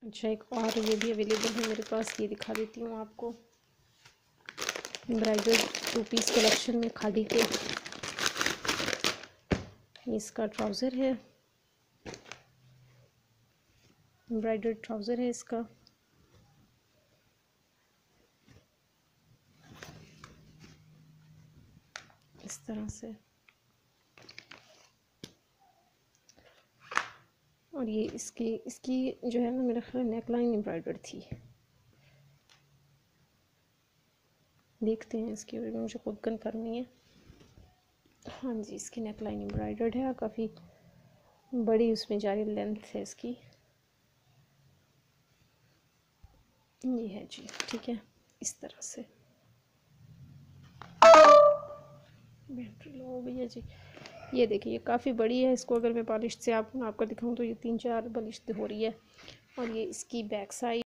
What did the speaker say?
अच्छा, एक और ये भी अवेलेबल है मेरे पास, ये दिखा देती हूँ आपको। ब्राइडल 2 पीस कलेक्शन में खादी के, इसका ट्राउज़र है, ब्राइडल ट्राउज़र है इसका। इस तरह से, और ये इसकी जो है ना, मेरा ख्याल नेक लाइन एम्ब्रॉयडर्ड थी। देखते हैं इसकी, मुझे खुद कंफर्म नहीं है। हाँ जी, इसकी नेक लाइन एम्ब्रॉयडर्ड है, काफ़ी बड़ी उसमें जा रही लेंथ है इसकी। ये है जी, ठीक है, इस तरह से। बैटरी लो हो गई है जी। ये देखिए, ये काफ़ी बड़ी है, इसको अगर मैं पॉलिश से आपको दिखाऊं तो ये 3-4 पॉलिश हो रही है। और ये इसकी बैक साइड